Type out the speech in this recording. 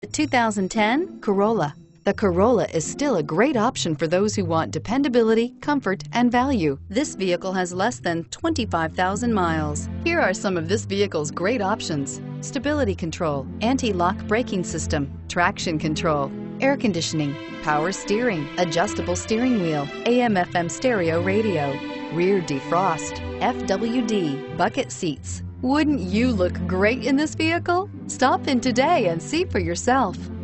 The 2010 Corolla. The Corolla is still a great option for those who want dependability, comfort, and value. This vehicle has less than 25,000 miles. Here are some of this vehicle's great options: stability control, anti-lock braking system, traction control, air conditioning, power steering, adjustable steering wheel, AM/FM stereo radio, rear defrost, FWD, bucket seats. Wouldn't you look great in this vehicle? Stop in today and see for yourself.